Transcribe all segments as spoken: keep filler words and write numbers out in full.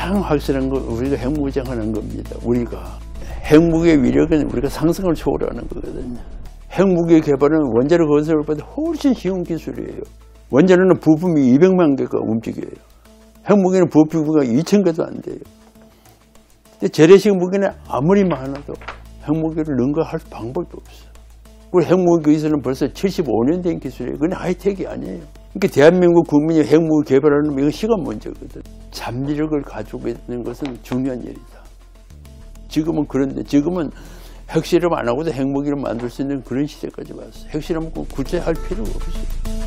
가장 확실한 건 우리가 핵무장하는 겁니다. 우리가 핵무기의 위력은 우리가 상상을 초월하는 거거든요. 핵무기 개발은 원자력 건설보다 훨씬 쉬운 기술이에요. 원자로는 부품이 이백만 개가 움직여요. 핵무기는 부품이 이천 개도 안 돼요. 근데 재래식 무기는 아무리 많아도 핵무기를 능가할 방법이 없어요. 그리고 핵무기 기술은 벌써 칠십오 년 된 기술이에요. 그건 하이텍이 아니에요. 그러니까 대한민국 국민이 핵무기 개발하는 건 이건 시간 문제거든. 잠재력을 가지고 있는 것은 중요한 일이다. 지금은 그런데 지금은 핵실험 안 하고도 핵무기를 만들 수 있는 그런 시대까지 왔어요. 핵실험 굳이 할 필요가 없어요.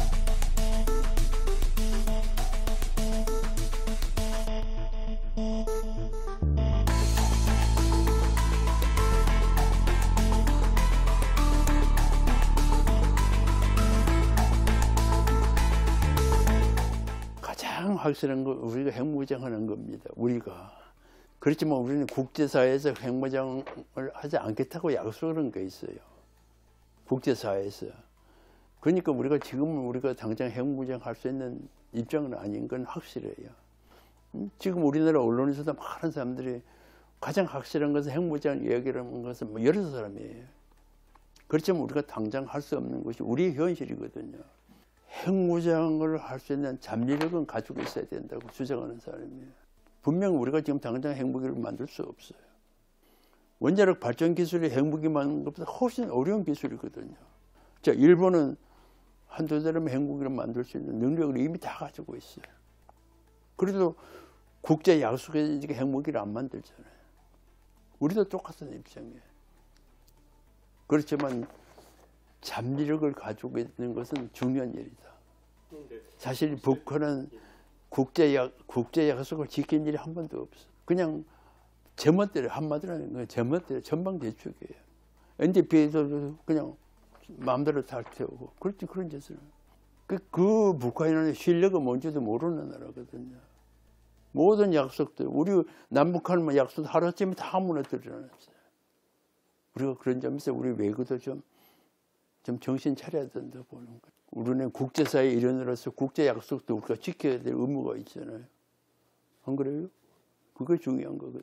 가장 확실한 건 우리가 핵무장하는 겁니다. 우리가. 그렇지만 우리는 국제사회에서 핵무장을 하지 않겠다고 약속을 한 게 있어요. 국제사회에서. 그러니까 우리가 지금은 우리가 당장 핵무장 할 수 있는 입장은 아닌 건 확실해요. 지금 우리나라 언론에서도 많은 사람들이 가장 확실한 것은 핵무장 이야기를 하는 것은 뭐 여러 사람이에요. 그렇지만 우리가 당장 할 수 없는 것이 우리의 현실이거든요. 핵무장을 할 수 있는 잠재력은 가지고 있어야 된다고 주장하는 사람이에요. 분명 우리가 지금 당장 핵무기를 만들 수 없어요. 원자력 발전 기술이 핵무기 만드는 것보다 훨씬 어려운 기술이거든요. 자, 일본은 한두 달이면 핵무기를 만들 수 있는 능력을 이미 다 가지고 있어요. 그래도 국제 약속에서 핵무기를 안 만들잖아요. 우리도 똑같은 입장이에요. 그렇지만 잠재력을 가지고 있는 것은 중요한 일이다. 사실 북한은 국제 약, 국제 약속을 지킨 일이 한 번도 없어. 그냥 제멋대로 한마디로 하는 거예요. 제멋대로 전방대축이에요. 엔디피에도 그냥 마음대로 다 태우고 그렇지 그런 짓을. 그, 그 북한은 실력이 뭔지도 모르는 나라거든요. 모든 약속들 우리 남북한만 약속 하루쯤에 다 무너뜨려놨어요. 우리가 그런 점에서 우리 외교도 좀 좀 정신 차려야 된다 보는 거예요. 우리는 국제사회 일원으로서 국제 약속도 우리가 지켜야 될 의무가 있잖아요. 안 그래요? 그게 중요한 거거든요.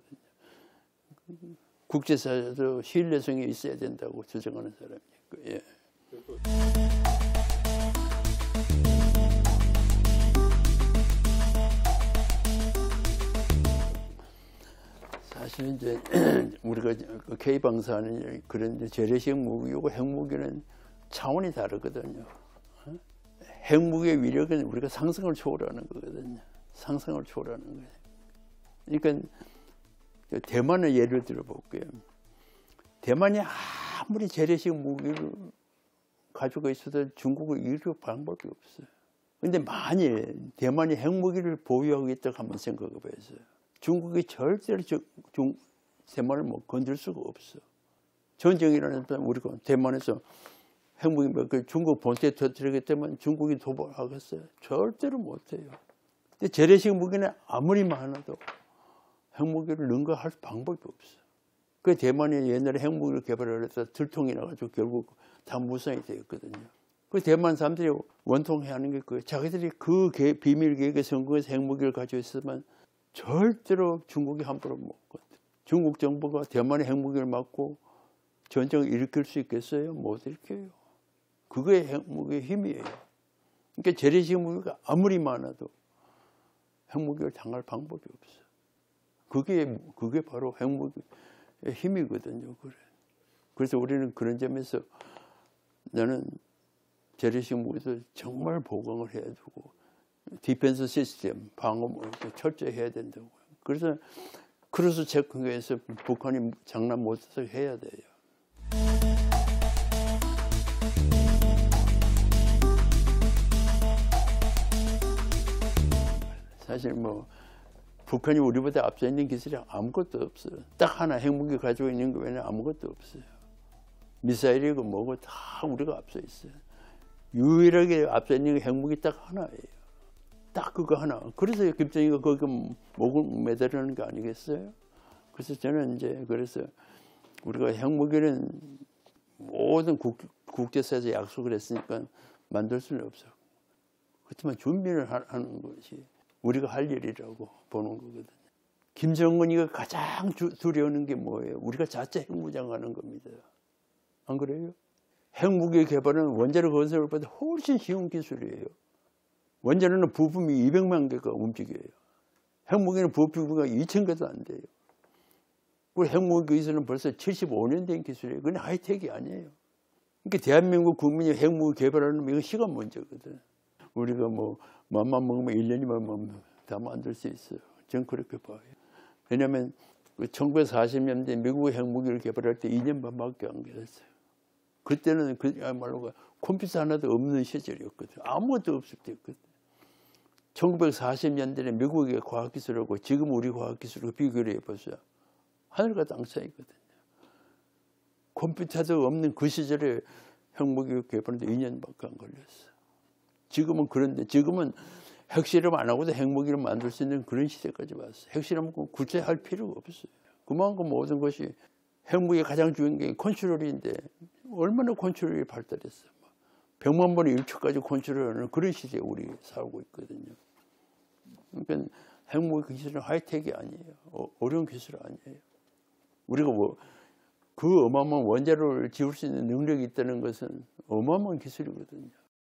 국제사회도 신뢰성이 있어야 된다고 주장하는 사람이니까. 예. 사실 이제 우리가 K방사는 그런 재래식 무기고 핵무기는 차원이 다르거든요. 핵무기의 위력은 우리가 상상을 초월하는 거거든요. 상상을 초월하는 거예요. 그러니까 대만의 예를 들어볼게요. 대만이 아무리 재래식 무기를 가지고 있어도 중국을 이길 방법이 없어요. 그런데 만일 대만이 핵무기를 보유하고 있다고 한번 생각해 보세요. 중국이 절대로 중, 대만을 뭐 건들 수가 없어. 전쟁이라는 우리가 대만에서 핵무기 그 중국 본토에 터뜨리기 때문에 중국이 도발하겠어요? 절대로 못해요. 근데 재래식 무기는 아무리 많아도 핵무기를 능가할 방법이 없어요. 그 대만이 옛날에 핵무기를 개발을 해서 들통이 나가지고 결국 다 무산이 되었거든요. 그 대만 사람들이 원통해 하는 게 그 자기들이 그 비밀 계획에 성공해서 핵무기를 가지고 있으면 절대로 중국이 함부로 못 건드. 중국 정부가 대만의 핵무기를 맞고 전쟁을 일으킬 수 있겠어요? 못 일으켜요. 그게 핵무기의 힘이에요. 그러니까 재래식 무기가 아무리 많아도 핵무기를 당할 방법이 없어요. 그게, 그게 바로 핵무기의 힘이거든요. 그래. 그래서 우리는 그런 점에서 나는 재래식 무기도 정말 보강을 해야 되고 디펜스 시스템, 방어를 철저히 해야 된다고요. 그래서 크루스 체크에서 북한이 장난 못해서 해야 돼요. 사실 뭐 북한이 우리보다 앞서 있는 기술이 아무것도 없어요. 딱 하나 핵무기 가지고 있는 거 외에는 아무것도 없어요. 미사일이고 뭐고 다 우리가 앞서 있어요. 유일하게 앞서 있는 게 핵무기 딱 하나예요. 딱 그거 하나. 그래서 김정희가 거기 목을 매달리는 거 아니겠어요? 그래서 저는 이제 그래서 우리가 핵무기는 모든 국, 국제사회에서 약속을 했으니까 만들 수는 없어요. 그렇지만 준비를 하는 것이 우리가 할 일이라고 보는 거거든요. 김정은이가 가장 주, 두려워하는 게 뭐예요? 우리가 자체 핵무장하는 겁니다. 안 그래요? 핵무기 개발은 원자력 건설보다 훨씬 쉬운 기술이에요. 원자로는 부품이 이백만 개가 움직여요. 핵무기는 부품이 이천 개도 안 돼요. 우리 핵무기 기술은 벌써 칠십오 년 된 기술이에요. 그건 하이텍이 아니에요. 그러니까 대한민국 국민이 핵무기 개발하는 이거 시간 문제거든. 우리가 뭐 맘만 먹으면 일 년이면 다 만들 수 있어요. 전 그렇게 봐요. 왜냐하면 천구백사십 년대 미국의 핵무기를 개발할 때 이 년 반밖에 안 걸렸어요. 그때는 그야말로 컴퓨터 하나도 없는 시절이었거든. 아무것도 없을 때였거든. 천구백사십 년대에 미국의 과학기술하고 지금 우리 과학기술을 비교를 해보세요. 하늘과 땅 차이거든요. 컴퓨터도 없는 그 시절에 핵무기 개발하는데 이 년밖에 안 걸렸어요. 지금은 그런데 지금은 핵실험 안 하고도 핵무기를 만들 수 있는 그런 시대까지 왔어요. 핵실험 굳이 할 필요가 없어요. 그만큼 모든 것이 핵무기의 가장 중요한 게 컨트롤인데 얼마나 컨트롤이 발달했어요. 백만 번의 일 초까지 컨트롤하는 그런 시대에 우리 살고 있거든요. 그러니까 핵무기 기술은 하이텍이 아니에요. 어, 어려운 기술 아니에요. 우리가 뭐 그 어마어마한 원자로를 지울 수 있는 능력이 있다는 것은 어마어마한 기술이거든요.